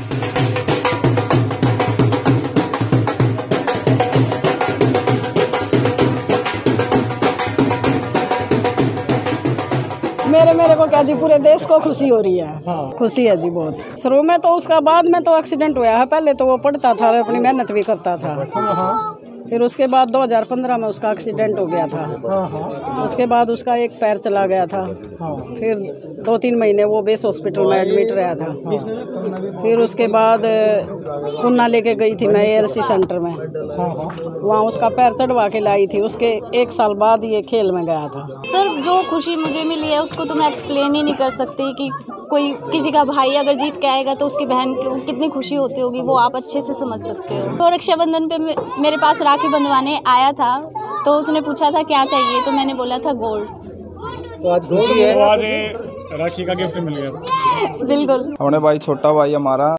मेरे को क्या जी, पूरे देश को खुशी हो रही है। हाँ। खुशी है जी बहुत। शुरू में तो, उसका बाद में तो एक्सीडेंट हुआ है। पहले तो वो पढ़ता था और अपनी मेहनत भी करता था। हाँ। फिर उसके बाद 2015 में उसका एक्सीडेंट हो गया था। हाँ। उसके बाद उसका एक पैर चला गया था। हाँ। फिर 2-3 महीने वो बेस हॉस्पिटल में एडमिट रहा था। हाँ। फिर उसके बाद पुन्ना लेके गई थी मैं ALC सेंटर में। वहाँ उसका पैर चढ़वा के लाई थी। उसके 1 साल बाद ये खेल में गया था। सर, जो खुशी मुझे मिली है उसको तो मैं एक्सप्लेन ही नहीं कर सकती कि कोई किसी का भाई अगर जीत के आएगा तो उसकी बहन को कितनी खुशी होती होगी, वो आप अच्छे से समझ सकते हो। तो रक्षाबंधन पे मेरे पास राखी बंधवाने आया था, तो उसने पूछा था क्या चाहिए, तो मैंने बोला था गोल्ड। तो आज गोल्ड है, आज राखी का गिफ्ट मिल गया। बिल्कुल। हमने भाई, छोटा भाई हमारा